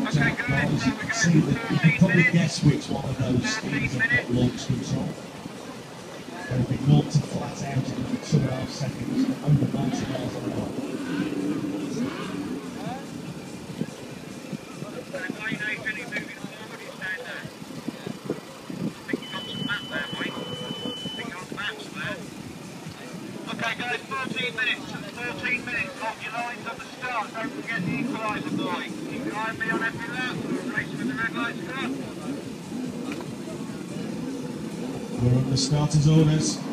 launch out guys. You can see that, you can probably guess which one of those skis have got launch control. They'll be 0 to flat out in 2.5 seconds, over 90 miles an hour. Okay guys, 14 minutes, lock your lines at the start, don't forget the equaliser boy. Keep your eye on me on every lap, we're racing with the red lights up. We're on the starter's orders.